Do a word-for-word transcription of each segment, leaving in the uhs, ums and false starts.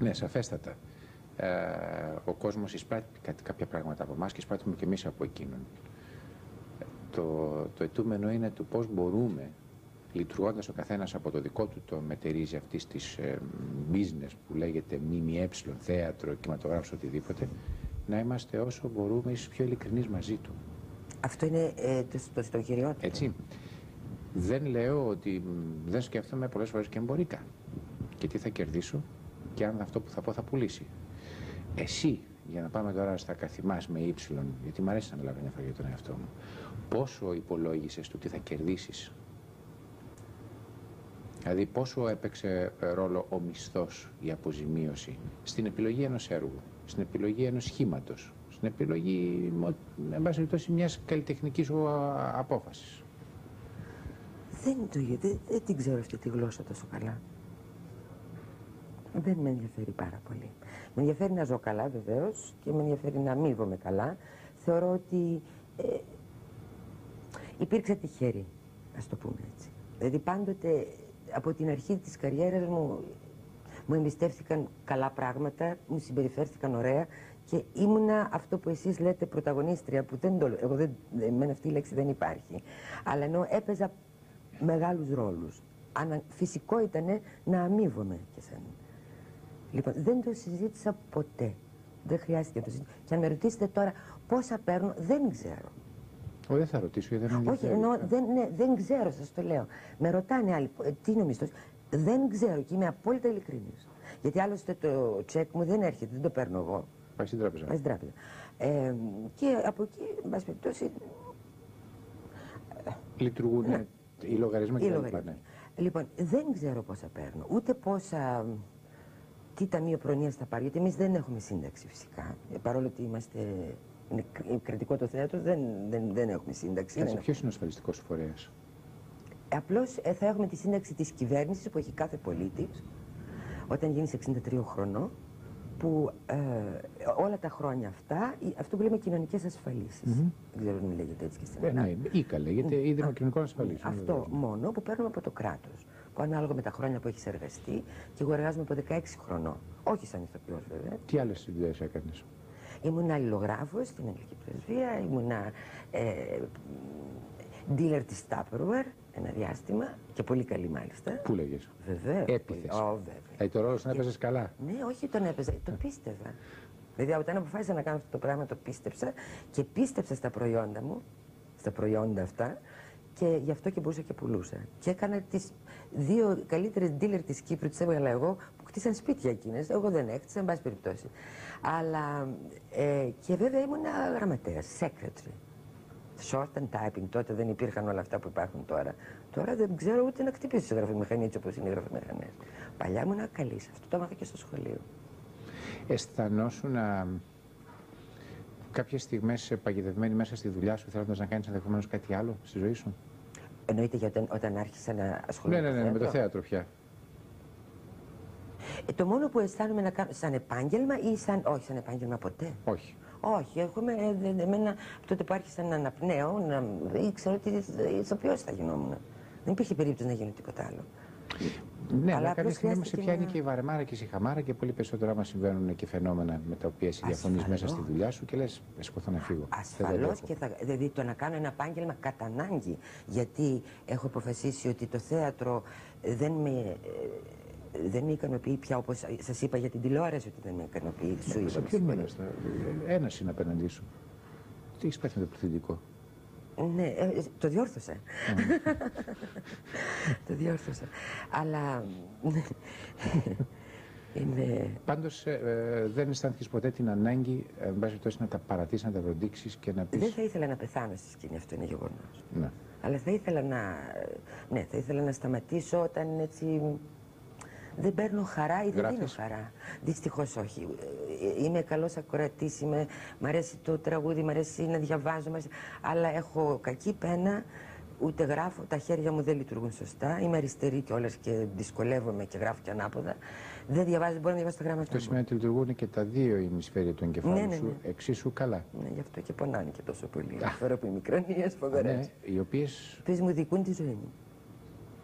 Ναι, σαφέστατα. Ε, ο κόσμος εισπράττει κάποια πράγματα από εμάς και εισπράττουμε και εμείς από εκείνον. Το, το αιτούμενο είναι του πώς μπορούμε, λειτουργώντας ο καθένας από το δικό του το μετερίζει αυτής της ε, business που λέγεται ΜΜΕ, θέατρο, κινηματογράφος, οτιδήποτε, να είμαστε όσο μπορούμε ίσως πιο ειλικρινείς μαζί του. Αυτό είναι ε, το, το, το χειριότερο. Έτσι. Δεν λέω ότι δεν σκέφτομαι πολλές φορές και εμπορικά. Και τι θα κερδίσω και αν αυτό που θα πω θα πουλήσει. Εσύ, για να πάμε τώρα στα καθημάς με ύψιλον, γιατί μου αρέσει να μιλάω μια φορά για τον εαυτό μου, πόσο υπολόγισες του τι θα κερδίσεις? Δηλαδή πόσο έπαιξε ρόλο ο μισθός, η αποζημίωση στην επιλογή ενός έργου, στην επιλογή ενός σχήματος, στην επιλογή, εν πάση περιπτώσει, μιας καλλιτεχνικής σου απόφασης? Δεν, το, δεν, δεν την ξέρω αυτή τη γλώσσα τόσο καλά. Δεν με ενδιαφέρει πάρα πολύ. Με ενδιαφέρει να ζω καλά βεβαίως και με ενδιαφέρει να αμείβομαι καλά. Θεωρώ ότι ε, υπήρξα τυχερή, ας το πούμε έτσι. Δηλαδή πάντοτε από την αρχή της καριέρας μου μου εμπιστεύτηκαν καλά πράγματα, μου συμπεριφέρθηκαν ωραία και ήμουνα αυτό που εσείς λέτε πρωταγωνίστρια, που δεν το, εγώ δεν, εμένα αυτή η λέξη δεν υπάρχει, αλλά ενώ έπαιζα μεγάλους ρόλους. Ανα, φυσικό ήταν να αμείβομαι και σαν. Λοιπόν, δεν το συζήτησα ποτέ. Δεν χρειάστηκε να το συζητήσω. Και αν με ρωτήσετε τώρα πόσα παίρνω, δεν ξέρω. Όχι, δεν θα ρωτήσω, γιατί δεν με Όχι, ενώ δεν, ναι, δεν ξέρω, σας το λέω. Με ρωτάνε άλλοι, τι είναι ο μισθός. Δεν ξέρω και είμαι απόλυτα ειλικρινής. Γιατί άλλωστε το τσεκ μου δεν έρχεται, δεν το παίρνω εγώ. Πάει στην τράπεζα. Πάει στην τράπεζα. Ε, και από εκεί, εν πάση περιπτώσει. Λειτουργούν ναι. οι λογαριασμοί και τα λοιπά. Ναι. Λοιπόν, δεν ξέρω πόσα παίρνω, ούτε πόσα. Τι ταμείο προνοίας θα πάρει, γιατί εμείς δεν έχουμε σύνταξη φυσικά. Παρόλο ότι είμαστε. Είναι κρατικό το θέατρο, δεν, δεν, δεν έχουμε σύνταξη. Έτσι, ποιος είναι ο ασφαλιστικός φορέας? Απλώς ε, θα έχουμε τη σύνταξη της κυβέρνησης που έχει κάθε πολίτης όταν γίνει εξήντα τρία χρονών, που ε, όλα τα χρόνια αυτά, αυτό που λέμε κοινωνικές ασφαλίσεις. Mm-hmm. Δεν ξέρω αν λέγεται έτσι και στην Ελλάδα. Ναι, ίκα λέγεται, ή δημοκοινωνικών ασφαλίσεων. Αυτό μόνο που παίρνουμε από το κράτος. Που ανάλογα με τα χρόνια που έχεις εργαστεί, και εγώ εργάζομαι από δεκαέξι χρονών. Όχι σαν ηθοποιός βέβαια. Τι άλλες δουλειές έκανες? Ήμουν αλληλογράφος στην Αγγλική Πρεσβεία, ήμουνα ε, dealer της Tupperware ένα διάστημα και πολύ καλή μάλιστα. Πού λέγες? Βεβαίως. Έπιθες. Oh, βέβαια. Ε, το ρόλο τον έπαιζες καλά? Ναι, όχι τον έπαιζα, το πίστευα. Δηλαδή όταν αποφάσισα να κάνω αυτό το πράγμα το πίστεψα και πίστεψα στα προϊόντα μου, στα προϊόντα αυτά, και γι' αυτό και μπορούσα και πουλούσα. Και έκανα τις δύο καλύτερες dealer της Κύπρου, τις έβγαλα εγώ, που χτίσαν σπίτια εκείνες. Εγώ δεν έκτισα, εν πάση περιπτώσει. Αλλά ε, και βέβαια ήμουν γραμματέας, secretary. Short and typing, τότε δεν υπήρχαν όλα αυτά που υπάρχουν τώρα. Τώρα δεν ξέρω ούτε να χτυπήσω σε γραφομηχανή έτσι όπως είναι οι γραφομηχανές. Παλιά ήμουν καλή σε αυτό, το έμαθα και στο σχολείο. Αισθανόσουν να... κάποιες στιγμές παγιδευμένη μέσα στη δουλειά σου, θέλοντας να κάνεις ενδεχομένως κάτι άλλο στη ζωή σου? Εννοείται για όταν, όταν άρχισα να ασχολούμαι ναι, ναι, ναι, με το θέατρο. Με το θέατρο πια. Ε, το μόνο που αισθάνομαι να κάνω σαν επάγγελμα ή σαν. Όχι, σαν επάγγελμα ποτέ. Όχι. Όχι, έχουμε. Ε, εμένα τότε που άρχισα να αναπνέω, να ήξερα ότι ηθοποιός θα γινόμουν. Δεν υπήρχε περίπτωση να γίνω τίποτα άλλο. Ναι, αλλά κάποια στιγμή μας πιάνει και η βαρεμάρα και η σιχαμάρα και πολύ περισσότερο άμα συμβαίνουν και φαινόμενα με τα οποία εσύ διαφωνείς μέσα στη δουλειά σου και λες, σηκωθώ να φύγω. Ασφαλώς και θα. Δηλαδή το να κάνω ένα επάγγελμα κατά ανάγκη. Γιατί έχω αποφασίσει ότι το θέατρο δεν με. Δεν με ικανοποιεί πια, όπως σας είπα για την τηλεόραση ότι δεν με ικανοποιεί. Σου είπα. Σε ποιον μήνας θα... Ένας είναι απέναντί σου. Τι έχεις πάθει με το πληθυντικό? Ναι, ε, το διόρθωσα. Mm. Το διόρθωσα. Αλλά... είναι... Πάντως ε, δεν αισθάνθηκες ποτέ την ανάγκη ε, βάσει τόσο να τα παρατήσεις, να τα βροντίξεις και να πεις... Δεν θα ήθελα να πεθάνω στη σκηνή, αυτό είναι γεγονός. Ναι. Αλλά θα ήθελα να... Ναι, θα ήθελα να σταματήσω όταν έτσι... Δεν παίρνω χαρά ή δεν δίνω χαρά. Δυστυχώς όχι. Είμαι καλός ακροατής, είμαι... μ' αρέσει το τραγούδι, μ' αρέσει να διαβάζω, αρέσει... αλλά έχω κακή πένα, ούτε γράφω, τα χέρια μου δεν λειτουργούν σωστά. Είμαι αριστερή κιόλας και δυσκολεύομαι και γράφω και ανάποδα. Δεν διαβάζω, δεν μπορώ να διαβάσω τα γράμματα. Αυτό σημαίνει ότι λειτουργούν και τα δύο ημισφαίρια του εγκεφάλου ναι, ναι, ναι. σου εξίσου καλά. Ναι, γι' αυτό και πονάνε και τόσο πολύ. Φορώ που οι μικρονίες φοβερές. Ναι, οι οποίες... Πες μου δικούν τη ζωή μου.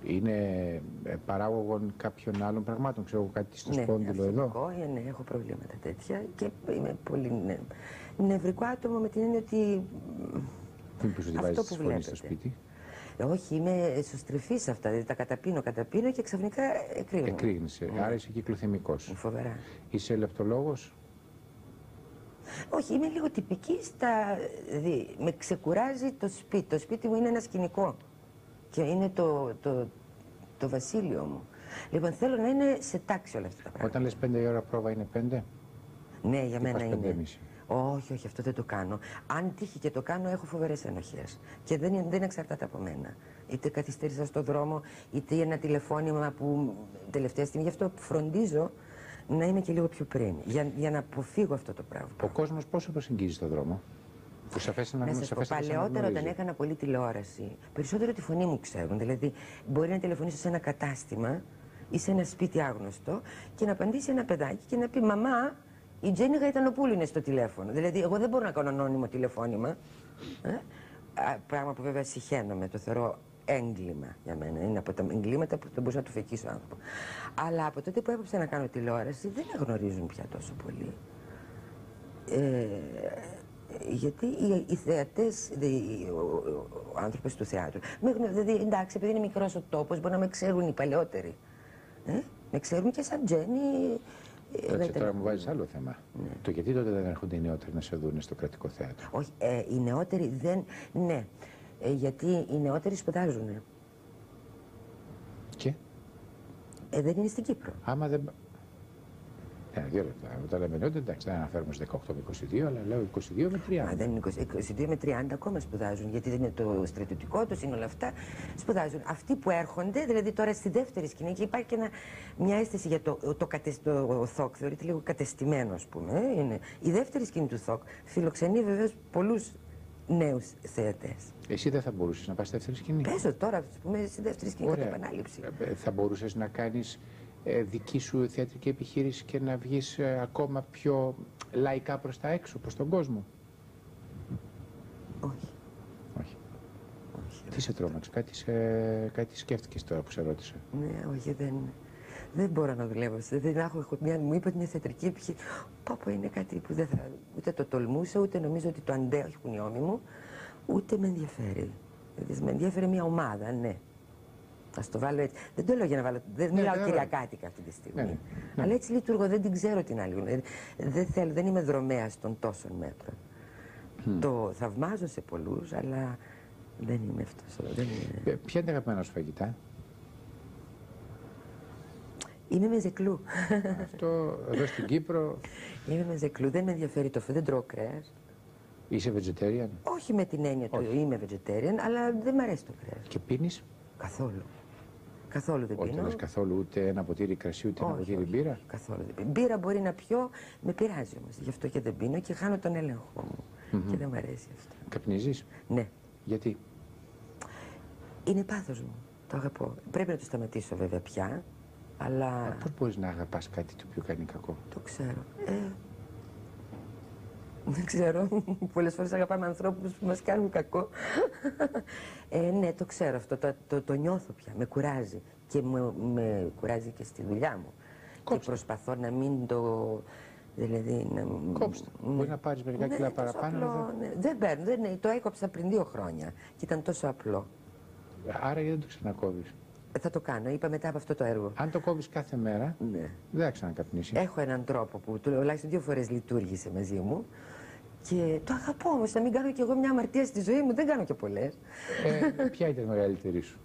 Είναι ε, παράγωγον κάποιων άλλων πραγμάτων, ξέρω κάτι στο ναι, σπόνδυλο εδώ. Ναι, ναι, έχω προβλήματα τέτοια και είμαι πολύ ναι, νευρικό άτομο με την έννοια ότι. Μήπως ότι βάζεις τη φωνή στο σπίτι. Ε, όχι, είμαι εσωστρεφή σε αυτά. Δηλαδή τα καταπίνω, καταπίνω και ξαφνικά εκρήγνω. Εκρήγνεσαι. Ναι. Άρα είσαι κυκλοθυμικός. Φοβερά. Είσαι λεπτολόγος. Όχι, είμαι λίγο τυπική στα. Δηλαδή, με ξεκουράζει το σπίτι. Το σπίτι μου είναι ένα σκηνικό. Και είναι το, το, το βασίλειο μου. Λοιπόν, θέλω να είναι σε τάξη όλα αυτά τα πράγματα. Όταν λες πέντε η ώρα πρόβα είναι πέντε. Ναι, για Τι μένα πας είναι. πέντε και μισή. Όχι, όχι, αυτό δεν το κάνω. Αν τύχει και το κάνω, έχω φοβερές ενοχές. Και δεν, δεν εξαρτάται από μένα. Είτε καθυστέρησα στο δρόμο, είτε ένα τηλεφώνημα που τελευταία στιγμή. Γι' αυτό φροντίζω να είμαι και λίγο πιο πριν. Για, για να αποφύγω αυτό το πράγμα. Ο κόσμος πόσο προσεγγίζει στον δρόμο. Που σε αφήσει να γνωρίζει. Παλαιότερα, όταν έκανα πολύ τηλεόραση, περισσότερο τη φωνή μου ξέρουν. Δηλαδή, μπορεί να τηλεφωνήσω σε ένα κατάστημα ή σε ένα σπίτι άγνωστο και να απαντήσει ένα παιδάκι και να πει: Μαμά, η Τζέννη Γαϊτανοπούλου είναι στο τηλέφωνο. Δηλαδή, εγώ δεν μπορώ να κάνω ανώνυμο τηλεφώνημα. Ε? Πράγμα που βέβαια συχαίνομαι, το θεωρώ έγκλημα για μένα. Είναι από τα εγκλήματα που δεν μπορούσα να του φεκίσω άνθρωπο. Αλλά από τότε που έπαψα να κάνω τηλεόραση, δεν με γνωρίζουν πια τόσο πολύ. Ε, γιατί οι, οι θεατές, ο, ο, ο άνθρωπος του θεάτρου, με, δηλαδή εντάξει, επειδή είναι μικρός ο τόπος, μπορεί να με ξέρουν οι παλαιότεροι. Ε? Με ξέρουν και σαν Τζέννη. Κάτσε, τώρα μου βάζεις άλλο θέμα. Ναι. Το γιατί τότε δεν έρχονται οι νεότεροι να σε δουν στο κρατικό θέατρο. Όχι, ε, οι νεότεροι δεν. Ναι. Ε, γιατί οι νεότεροι σπουδάζουν. Και? Ε, δεν είναι στην Κύπρο. Άμα δεν. Ένα, δύο λεπτά. Όταν λέμε νεότεροι, εντάξει, δεν αναφέρουμε στις δεκαοκτώ με είκοσι δύο, αλλά λέω είκοσι δύο με τριάντα. Μα δεν είναι είκοσι δύο με τριάντα ακόμα σπουδάζουν. Γιατί δεν είναι το στρατιωτικό του, είναι όλα αυτά. Σπουδάζουν. Αυτοί που έρχονται, δηλαδή τώρα στη δεύτερη σκηνή, και υπάρχει και ένα, μια αίσθηση για το, το, το, το ΘΟΚ, θεωρείται λίγο κατεστημένο, ας πούμε. Ε, είναι. Η δεύτερη σκηνή του ΘΟΚ φιλοξενεί βεβαίως πολλούς νέους θεατές. Εσύ δεν θα μπορούσες να πας στη δεύτερη σκηνή. Παίζω τώρα, ας πούμε, στη δεύτερη σκηνή κατά επανάληψη. Ε, θα μπορούσες να κάνεις ε, δική σου θεατρική επιχείρηση και να βγεις ε, ακόμα πιο λαϊκά προς τα έξω, προς τον κόσμο. Όχι. Όχι. Όχι. Τι σε τρόμαξε, κάτι, σε, κάτι σκέφτηκες τώρα που σε ρώτησα. Ναι, όχι, δεν, δεν μπορώ να δουλεύω. Δεν έχω, έχω, μια, μου είπε ότι είναι θεατρική επιχείρηση. Πόπο είναι κάτι που δεν θα, ούτε το τολμούσα, ούτε νομίζω ότι το αντέχω, η κουνιόμη μου, ούτε με ενδιαφέρει. Δηλαδή, με ενδιαφέρει μια ομάδα, ναι. Α το βάλω έτσι. Δεν το λέω για να βάλω. Δεν ναι, μιλάω ναι, κυριακάτικα αυτή τη στιγμή. Ναι, ναι, ναι. Αλλά έτσι λειτουργώ, δεν την ξέρω την άλλη. Δηλαδή, δεν, θέλω, δεν είμαι δρομέας των τόσων μέτρων. Mm. Το θαυμάζω σε πολλούς, αλλά δεν είμαι αυτός. Δεν είναι... Ποια είναι τα αγαπημένα σου φαγητά? Είμαι με ζεκλού. Αυτό εδώ στην Κύπρο. Είμαι με ζεκλού. Δεν με ενδιαφέρει το φαΐ, δεν τρώω κρέας. Είσαι vegetarian? Όχι με την έννοια του είμαι vegetarian, αλλά δεν μ' αρέσει το κρέας. Και πίνεις? Καθόλου. Καθόλου δεν πίνω. Όχι, λες καθόλου ούτε ένα ποτήρι κρασί, ούτε ένα ποτήρι μπύρα. Καθόλου δεν πίνω. Μπύρα μπορεί να πιω, με πειράζει όμως. Γι' αυτό και δεν πίνω και χάνω τον έλεγχο μου. Mm-hmm. Και δεν μου αρέσει αυτό. Καπνίζεις? Ναι. Γιατί? Είναι πάθος μου. Το αγαπώ. Πρέπει να το σταματήσω βέβαια πια. Αλλά. Α, πώς μπορείς να αγαπάς κάτι το οποίο κάνει κακό? Το ξέρω. Ε, δεν ξέρω. Πολλές φορές αγαπάμε ανθρώπους που μας κάνουν κακό. Ε, ναι, το ξέρω αυτό. Το, το, το νιώθω πια. Με κουράζει. Και με, με κουράζει και στη δουλειά μου. Κόψτε. Και προσπαθώ να μην το. Δηλαδή, να... Κόψτε. Ναι. Μπορεί να πάρεις μερικά ναι, κιλά παραπάνω. Απλό, ναι. Δεν παίρνω. Δεν, ναι, το έκοψα πριν δύο χρόνια. Και ήταν τόσο απλό. Άρα γιατί δεν το ξανακόβεις? Θα το κάνω, είπα μετά από αυτό το έργο. Αν το κόβεις κάθε μέρα, ναι. δεν θα ξανακαπνίσει. Έχω έναν τρόπο που τουλάχιστον δύο φορές λειτουργήσε μαζί μου και το αγαπώ όμως, να μην κάνω κι εγώ μια αμαρτία στη ζωή μου, δεν κάνω και πολλές. Ε, ποια ήταν η μεγαλύτερη σου?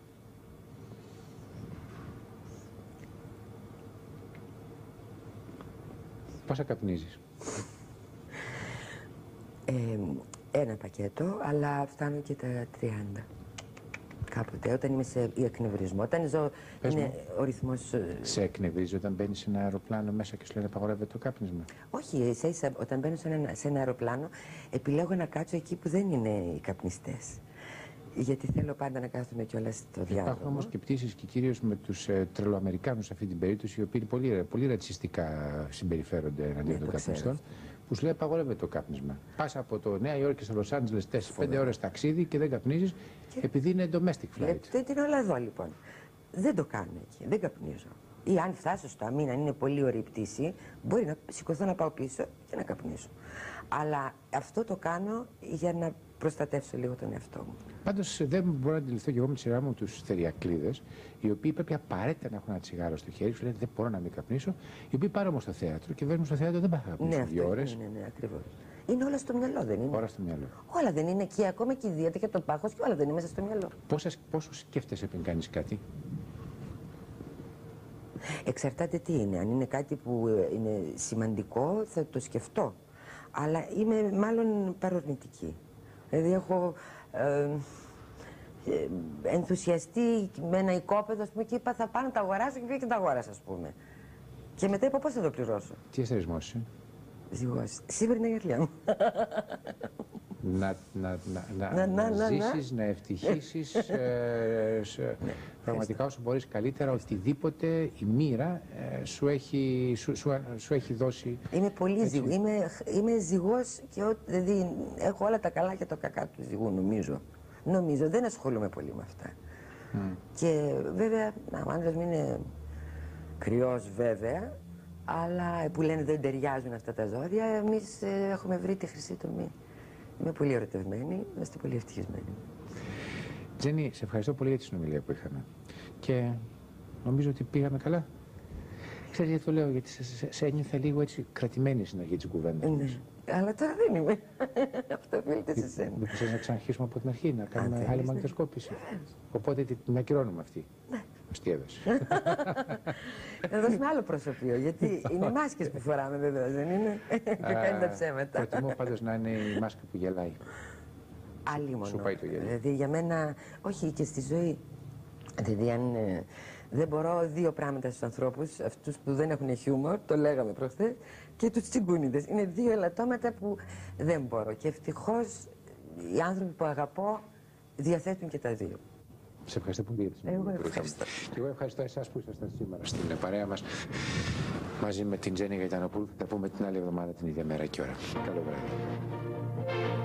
Πόσα καπνίζεις? Ε, ένα πακέτο, αλλά φτάνω και τα τριάντα. Κάποτε, όταν είμαι σε εκνευρισμό, όταν ζω, Πες είναι μου. ο ρυθμός... Σε εκνευρίζει όταν μπαίνεις σε ένα αεροπλάνο μέσα και σου λένε απαγορεύεται το κάπνισμα? Όχι, ίσα ίσα, όταν μπαίνω σε ένα, σε ένα αεροπλάνο, επιλέγω να κάτσω εκεί που δεν είναι οι καπνιστές. Γιατί θέλω πάντα να κάθομαι κιόλας στο διάδρομο. Υπάρχουν όμως και πτήσεις και κυρίως με τους ε, τρελοαμερικάνους σε αυτή την περίπτωση, οι οποίοι πολύ, πολύ ρατσιστικά συμπεριφέρονται εναντίον ναι, των καπνιστών, που που σου λέει απαγορεύεται το κάπνισμα. Πα από το Νέα Υόρκη στο Λος Άντζελες τέσσερις πέντε ώρες ταξίδι και δεν καπνίζεις και... επειδή είναι domestic flight. Γιατί είναι όλα εδώ λοιπόν. Δεν το κάνω εκεί, δεν καπνίζω. Ή αν φτάσω στο αμήν, αν είναι πολύ ωραία η πτήση, μπορεί να σηκωθώ να πάω πίσω και να καπνίσω. Αλλά αυτό το κάνω για να προστατεύσω λίγο τον εαυτό μου. Πάντως δεν μπορώ να αντιληφθώ και εγώ με τη σειρά μου τους θεριακλίδες, οι οποίοι πρέπει απαραίτητα να έχουν ένα τσιγάρο στο χέρι, σου λένε δεν μπορώ να μην καπνίσω, οι οποίοι πάρουν όμως στο θέατρο και βαίνουν στο θέατρο δεν πάνε να καπνίσουν Ναι, δύο ώρες. Ναι, ναι, ναι, ακριβώς. Είναι όλα στο μυαλό, δεν είναι. Όλα στο μυαλό. Όλα δεν είναι και ακόμα και η δίαιτα και το πάχος και όλα δεν είναι μέσα στο μυαλό. Πόσα, πόσο σκέφτεσαι πριν κάνεις κάτι? Εξαρτάται τι είναι. Αν είναι κάτι που είναι σημαντικό θα το σκεφτώ. Αλλά είμαι μάλλον παρορμητική. Δηλαδή έχω ε, ε, ενθουσιαστεί με ένα οικόπεδο, ας πούμε, και είπα θα πάω να τα αγοράσω και πήγα και τα αγόρασα, ας πούμε. Και μετά είπα πώς θα το πληρώσω. Τι αστερισμός είσαι? Ζυγός. Σήμερα είναι η αγγελιά μου. να, να, να, να, να, να ζήσεις, να ευτυχήσεις ε, σε, ναι, πραγματικά όσο μπορείς καλύτερα, οτιδήποτε η μοίρα ε, σου, έχει, σου, σου, σου έχει δώσει. Είμαι πολύ ζυγ, είμαι, είμαι ζυγός και ό, δηλαδή έχω όλα τα καλά και το κακά του ζυγού, νομίζω. Νομίζω, δεν ασχολούμαι πολύ με αυτά. Mm. Και βέβαια, να, ο άντρας μου είναι κρυός βέβαια, αλλά που λένε δεν ταιριάζουν αυτά τα ζώδια, εμείς ε, έχουμε βρει τη χρυσή τομή. Είμαι πολύ ερωτευμένη, είμαστε πολύ ευτυχισμένοι. Τζέννη, σε ευχαριστώ πολύ για τη συνομιλία που είχαμε. Και νομίζω ότι πήγαμε καλά. Ξέρεις γιατί το λέω, γιατί σε, σε, σε ένιωθα λίγο έτσι κρατημένη στην αρχή της κουβέντας. Ναι, αλλά τώρα δεν είμαι. Αυτό οφείλεται σε σένα. Μήπως θες να ξαναρχίσουμε από την αρχή, να κάνουμε άλλη θέλεις, μαγνητοσκόπηση. Ναι. Οπότε την ακυρώνουμε αυτή. Ναι. Αστείευες. Να δώσουμε άλλο προσωπείο, γιατί είναι οι μάσκες που φοράμε βέβαια, δεν είναι? Και κάνει τα ψέματα. Προτιμώ πάντως να είναι η μάσκα που γελάει. Άλλη μόνο. Σου πάει το γέλιο. Δηλαδή για μένα, όχι και στη ζωή. Δηλαδή αν ε, δεν μπορώ δύο πράγματα στους ανθρώπους, αυτούς που δεν έχουν χιούμορ, το λέγαμε προχθές, και τους τσιγκούνιδες. Είναι δύο ελαττώματα που δεν μπορώ. Και ευτυχώς οι άνθρωποι που αγαπώ διαθέτουν και τα δύο. Σε ευχαριστώ πολύ για τη συνέντευξη. Εγώ ευχαριστώ. Και εγώ ευχαριστώ εσάς που ήσασταν σήμερα στην παρέα μας μαζί με την Τζέννη Γαϊτανοπούλου. Θα τα πούμε την άλλη εβδομάδα την ίδια μέρα και ώρα. Καλό βράδυ.